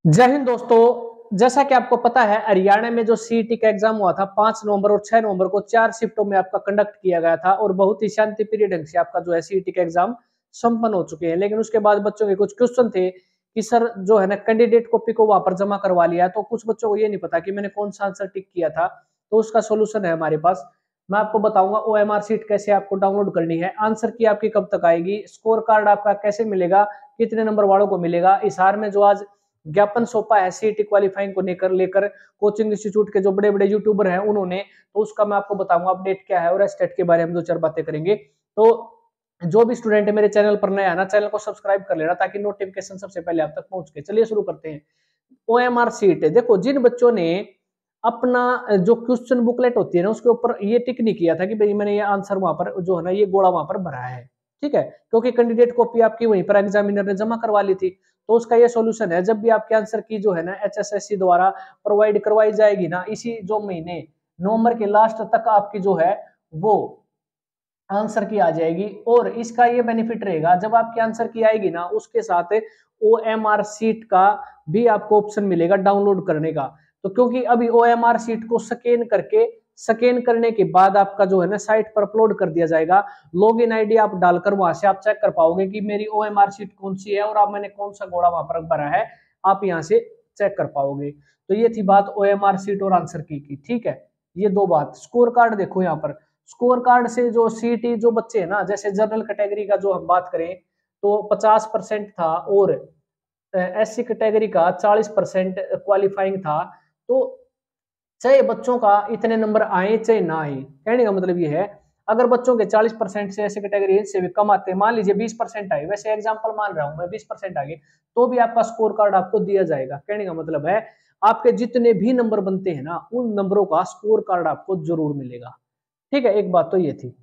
जय हिंद दोस्तों। जैसा कि आपको पता है, हरियाणा में जो सीईटी का एग्जाम हुआ था 5 नवंबर और 6 नवंबर को 4 शिफ्टों में आपका कंडक्ट किया गया था और बहुत ही शांतिप्रिय ढंग से आपका जो है सीईटी का एग्जाम संपन्न हो चुके हैं। लेकिन उसके बाद बच्चों के कुछ क्वेश्चन थे कि सर जो है ना कैंडिडेट कॉपी को वहां पर जमा करवा लिया, तो कुछ बच्चों को ये नहीं पता कि मैंने कौन सा आंसर टिक किया था। तो उसका सोल्यूशन है हमारे पास। मैं आपको बताऊंगा ओएमआर सीट कैसे आपको डाउनलोड करनी है, आंसर की आपकी कब तक आएगी, स्कोर कार्ड आपका कैसे मिलेगा, कितने नंबर वालों को मिलेगा। इसार में जो आज ज्ञापन सौंपा है सीईटी क्वालिफाइंग को लेकर कोचिंग इंस्टीट्यूट के जो बड़े बड़े यूट्यूबर हैं उन्होंने, तो उसका मैं आपको बताऊंगा अपडेट क्या है और एस्टेट के बारे में दो चार बातें करेंगे। तो जो भी स्टूडेंट है मेरे चैनल पर नया है ना, चैनल को सब्सक्राइब कर लेना ताकि नोटिफिकेशन सबसे पहले आप तक पहुंच के। चलिए शुरू करते हैं। ओएमआर सीट है, देखो जिन बच्चों ने अपना जो क्वेश्चन बुकलेट होती है ना उसके ऊपर ये टिक नहीं किया था कि भाई मैंने ये आंसर वहां पर जो है ना ये गोड़ा वहां पर भरा है, ठीक है, क्योंकि कैंडिडेट कॉपी आपकी वहीं पर एग्जामिनर ने जमा करवा ली थी। तो उसका ये सॉल्यूशन है, जब भी आपके आंसर की जो है ना एचएसएससी द्वारा प्रोवाइड करवाई जाएगी ना, इसी जो महीने नवंबर के लास्ट तक आपकी जो है वो आंसर की आ जाएगी। और इसका ये बेनिफिट रहेगा, जब आपकी आंसर की आएगी ना उसके साथ ओएमआर सीट का भी आपको ऑप्शन मिलेगा डाउनलोड करने का। तो क्योंकि अभी ओएमआर सीट को स्कैन करने के बाद आपका जो है ना साइट पर अपलोड कर दिया जाएगा। लॉगिन आईडी आप डालकर वहां से आप चेक कर पाओगे कि मेरी ओएमआर सीट कौन सी है और आप मैंने कौन सा घोड़ा वहां पर भरा है, आप यहाँ से चेक कर पाओगे। तो ये थी बात ओएमआर सीट और आंसर की, ठीक है। ये दो बात। स्कोर कार्ड देखो यहाँ पर, स्कोर कार्ड से जो सीटी जो बच्चे हैं ना, जैसे जनरल कैटेगरी का जो हम बात करें तो 50% था और एससी कैटेगरी का 40% क्वालिफाइंग था। तो चाहे बच्चों का इतने नंबर आए चाहे ना आए, कहने का मतलब ये है अगर बच्चों के 40% से ऐसे कैटेगरी से भी कम आते हैं, मान लीजिए 20% आए, वैसे एग्जांपल मान रहा हूं मैं 20% आ गए, तो भी आपका स्कोर कार्ड आपको दिया जाएगा। कहने का मतलब है आपके जितने भी नंबर बनते हैं ना उन नंबरों का स्कोर कार्ड आपको जरूर मिलेगा, ठीक है। एक बात तो ये थी।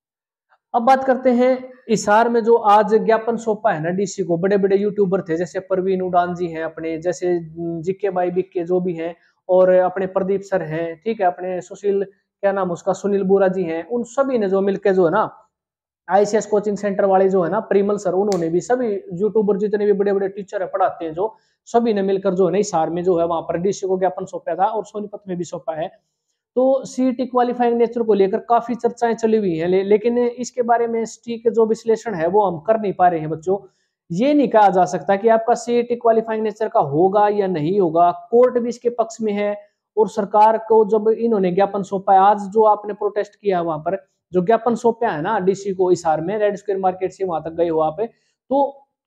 अब बात करते हैं इसार में जो आज ज्ञापन सौंपा है ना डीसी को, बड़े बड़े यूट्यूबर थे जैसे परवीन उड़ान जी हैं अपने, जैसे जीके बाई बिक्के जो भी हैं, और अपने प्रदीप सर हैं, ठीक है, अपने सुशील क्या नाम उसका सुनील बोरा जी हैं, उन सभी ने जो मिलकर जो है ना आईसीएस कोचिंग सेंटर वाले जो है ना परिमल सर, उन्होंने भी सभी यूट्यूबर जितने भी बड़े बड़े टीचर है पढ़ाते हैं जो, सभी ने मिलकर जो है ना इसार में जो है वहां पर डीसी को ज्ञापन सौंपा था और सोनीपत में भी सौंपा है। तो सीईटी क्वालिफाइंग नेचर को लेकर काफी चर्चाएं चली हुई हैं, लेकिन इसके बारे में एसटी के जो विश्लेषण है वो हम कर नहीं पा रहे हैं बच्चों। ये नहीं कहा जा सकता कि आपका सीईटी क्वालिफाइंग नेचर का होगा या नहीं होगा, कोर्ट भी इसके पक्ष में है। और सरकार को जब इन्होंने ज्ञापन सौंपा है, आज जो आपने प्रोटेस्ट किया वहां पर जो ज्ञापन सौंपा है ना डीसी को इसार में, रेड स्क्वेयर मार्केट से वहां तक गए हो आप, तो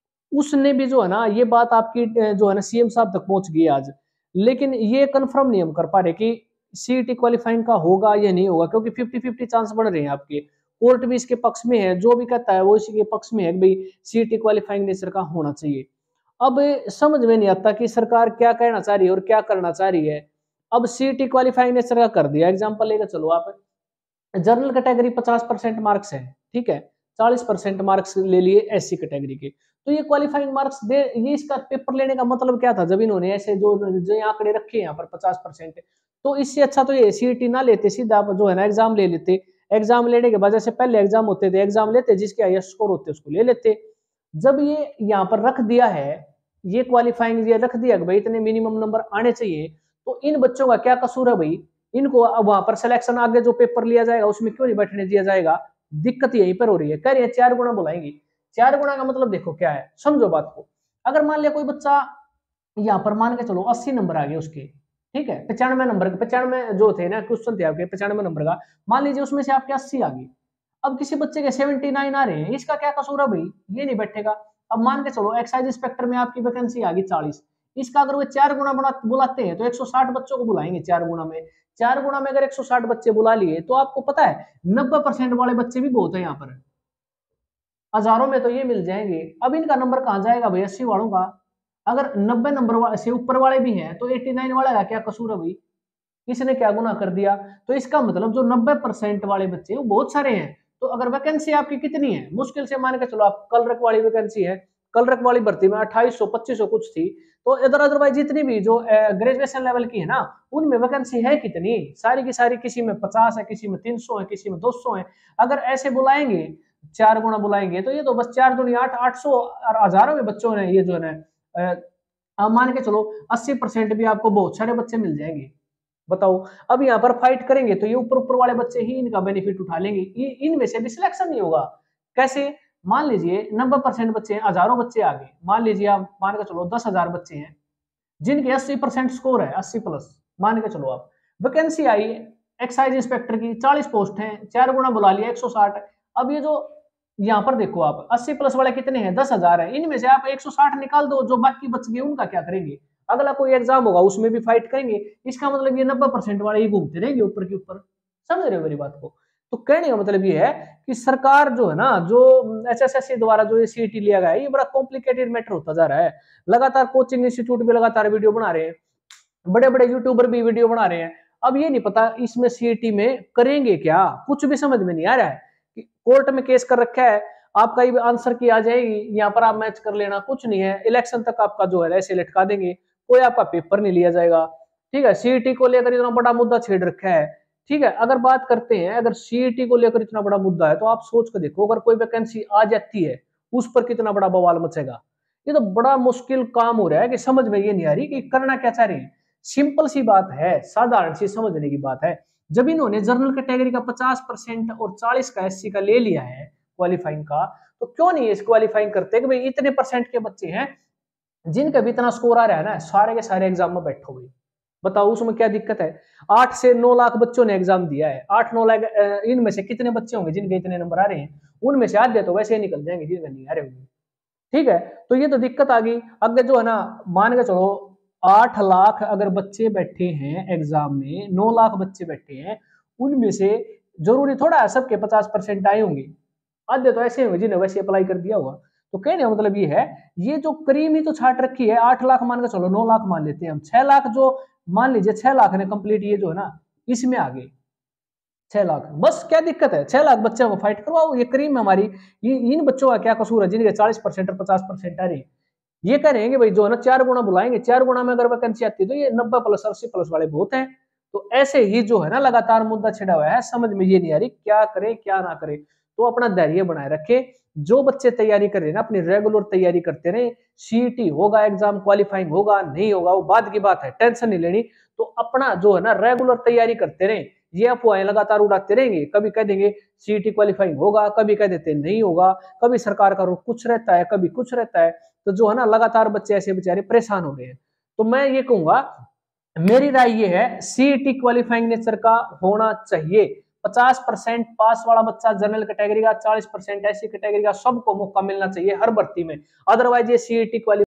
उसने भी जो है ना ये बात आपकी जो है ना सीएम साहब तक पहुंच गई आज। लेकिन ये कंफर्म नहीं हम कर पा रहे कि सीईटी क्वालिफाइंग का होगा या नहीं होगा, क्योंकि 50-50 चांस बढ़ रहे हैं आपके। कोर्ट भी इसके पक्ष में है, जो भी कहता है वो इसी के पक्ष में है कि भाई सीईटी क्वालिफाइंग नेचर का होना चाहिए। अब समझ में नहीं आता कि सरकार क्या कहना चाह रही है और क्या करना चाह रही है। अब सीईटी क्वालिफाइंग नेचर का कर दिया, एग्जाम्पल लेकर चलो आप, जनरल कैटेगरी 50% मार्क्स है, ठीक है, 40% मार्क्स ले लिए एससी कैटेगरी के, तो ये क्वालिफाइंग मार्क्स दे, ये इसका पेपर लेने का मतलब क्या था जब इन्होंने ऐसे जो जो आंकड़े रखे यहाँ पर 50%। तो इससे अच्छा तो ये सीईटी ना लेते, सीधा जो है ना एग्जाम ले लेते। एग्जाम लेने के बाद जैसे पहले एग्जाम होते थे, एग्जाम लेते जिसके हाईएस्ट स्कोर होते उसको ले लेते। जब ये यहाँ पर रख दिया है, ये क्वालिफाइंग ये रख दिया कि भाई इतने मिनिमम नंबर आने चाहिए, तो इन बच्चों का क्या कसूर है भाई, इनको वहां पर सिलेक्शन आगे जो पेपर लिया जाएगा उसमें क्यों नहीं बैठने दिया जाएगा। दिक्कत यहीं पर हो रही है, कह रही है 4 गुना बुलाएंगे। 4 गुना का मतलब देखो क्या है, समझो बात को। अगर मान लिया कोई बच्चा यहाँ पर मान के चलो 80 नंबर आ गए उसके, ठीक है, 95 नंबर, 95 जो थे ना क्वेश्चन थे आपके 95 नंबर का, मान लीजिए उसमें से आपके 80 आ गए। अब किसी बच्चे के 79 आ रहे हैं, इसका क्या कसूर है भाई, ये नहीं बैठेगा। अब मान के चलो एक्साइज इंस्पेक्टर में आपकी वैकेंसी आ गई 40, इसका अगर वो 4 गुना बुलाते हैं तो 160 बच्चों को बुलाएंगे 4 गुना में। 4 गुना में अगर 160 बच्चे बुला लिए तो आपको पता है 90% वाले बच्चे भी बहुत है यहाँ पर, हजारों में तो ये मिल जाएंगे। अब इनका नंबर कहाँ जाएगा भाई 80 वालों का। अगर 90 नंबर से ऊपर वाले भी हैं तो 89 वाले का क्या कसूर है भाई, इसने क्या गुना कर दिया। तो इसका मतलब जो 90% वाले बच्चे वो बहुत सारे हैं। तो अगर वैकेंसी आपकी कितनी है, मुश्किल से मान के चलो आप कल रख वाली वैकेंसी है, कल रख वाली भर्ती में 2800-2500 कुछ थी, तो इधर अदरवाइज जितनी भी जो ग्रेजुएशन लेवल की है ना उनमें वैकेंसी है कितनी, सारी की सारी, किसी में 50 है, किसी में 300 है, किसी में 200 है। अगर ऐसे बुलाएंगे 4 गुना बुलाएंगे तो ये तो बस 4 दूनी 8, 800 और हजारों में बच्चों ने ये जो है अब मान के चलो 80% भी आपको बहुत सारे बच्चे मिल जाएंगे। बताओ, अब यहाँ पर फाइट करेंगे तो ये ऊपर ऊपर वाले बच्चे ही इनका बेनिफिट उठा लेंगे, इनमें से भी सिलेक्शन नहीं होगा। कैसे? मान लीजिए 90% बच्चे हैं, हजारों बच्चे आ गए, मान लीजिए आप मान के चलो 10,000 बच्चे हैं जिनके 80% स्कोर है, 80 प्लस मान के चलो आप। वैकेंसी आई एक्साइज इंस्पेक्टर की 40 पोस्ट हैं, 4 गुना बुला लिया 160। अब ये जो यहाँ पर देखो आप 80 प्लस वाले कितने हैं, 10,000 है, इनमें से आप 160 निकाल दो, जो बाकी बच गए उनका क्या करेंगे? अगला कोई एग्जाम होगा उसमें भी फाइट करेंगे। इसका मतलब ये 90% वाले ही घूमते रहेंगे ऊपर के ऊपर। समझ रहे हो मेरी बात को? तो कहने का मतलब ये है कि सरकार जो है ना, जो एचएसएससी द्वारा जो ये सीईटी लिया गया है, ये बड़ा कॉम्प्लिकेटेड मैटर होता जा रहा है। लगातार कोचिंग इंस्टीट्यूट भी लगातार वीडियो बना रहे हैं, बड़े बड़े यूट्यूबर भी वीडियो बना रहे हैं। अब ये नहीं पता इसमें सीईटी में करेंगे क्या, कुछ भी समझ में नहीं आ रहा है। कि कोर्ट में केस कर रखा है, आपका ये आंसर की आ जाएगी, यहाँ पर आप मैच कर लेना, कुछ नहीं है। इलेक्शन तक आपका जो है ऐसे लटका देंगे, कोई आपका पेपर नहीं लिया जाएगा। ठीक है, सीईटी को लेकर इतना बड़ा मुद्दा छेड़ रखा है। ठीक है, अगर बात करते हैं, अगर सीईटी को लेकर इतना बड़ा मुद्दा है तो आप सोच कर देखो, अगर कोई वैकेंसी आ जाती है उस पर कितना बड़ा बवाल मचेगा। ये तो बड़ा मुश्किल काम हो रहा है कि समझ में ये नहीं आ रही कि करना क्या चाह रहे हैं। सिंपल सी बात है, साधारण सी समझने की बात है। जब इन्होंने जनरल कैटेगरी का 50% और 40 का एससी का ले लिया है क्वालिफाइंग का, तो क्यों नहीं इस क्वालिफाइंग करते कि भाई इतने परसेंट के बच्चे हैं जिनका भी इतना स्कोर आ रहा है ना, सारे के सारे एग्जाम में बैठो भाई। बताओ उसमें क्या दिक्कत है? 8 से 9 लाख बच्चों ने एग्जाम दिया है, 8-9 लाख, इनमें से कितने बच्चे होंगे जिनके इतने नंबर आ रहे हैं? उनमें से आधे तो वैसे ही निकल जाएंगे जिनके नहीं आ रहे होंगे। ठीक है, तो ये तो दिक्कत आ गई। अगर जो है ना, मान के चलो 8 लाख अगर बच्चे बैठे हैं एग्जाम में, 9 लाख बच्चे बैठे हैं, उनमें से जरूरी थोड़ा है सबके 50% आए होंगे, आधे तो ऐसे होंगे जिन्हें वैसे अप्लाई कर दिया होगा। तो कहने का मतलब ये है, ये जो करीम ही तो छाट रखी है। 8 लाख मान के चलो, 9 लाख मान लेते हैं हम, 6 लाख जो मान लीजिए 6 लाख ने कंप्लीट ये जो है ना इसमें आ गए 6 लाख। बस क्या दिक्कत है? 6 लाख बच्चों को फाइट करवाओ, ये करीम है हमारी। इन बच्चों का क्या कसूर है जिनके 40% और 50% आ रही है? ये कह रहे हैं कि भाई जो है ना 4 गुना बुलाएंगे, 4 गुना में अगर वैकेंसी आती है तो ये 90 प्लस 80 प्लस वाले बहुत हैं। तो ऐसे ही जो है ना लगातार मुद्दा छिड़ा हुआ है, समझ में ये नहीं आ रही क्या करे क्या ना करे। तो अपना धैर्य बनाए रखे। जो बच्चे तैयारी कर रहे हैं ना, अपनी रेगुलर तैयारी करते रहे। सीईटी होगा, एग्जाम क्वालिफाइंग होगा नहीं होगा वो बाद की बात है, टेंशन नहीं लेनी। तो अपना जो है ना रेगुलर तैयारी करते रहे। ये अफवाहें लगातार उड़ाते रहेंगे, कभी कह देंगे सीईटी क्वालिफाइंग होगा, कभी कह देते नहीं होगा, कभी सरकार का रुख कुछ रहता है, कभी कुछ रहता है। तो जो है ना लगातार बच्चे ऐसे बेचारे परेशान हो रहे हैं। तो मैं ये कहूंगा, मेरी राय ये है, सीईटी क्वालिफाइंग नेचर का होना चाहिए। 50% पास वाला बच्चा जनरल कैटेगरी का, 40% ऐसी कैटेगरी का, सबको मौका मिलना चाहिए हर भर्ती में। अदरवाइज ये सीईटी क्वालिफाइंग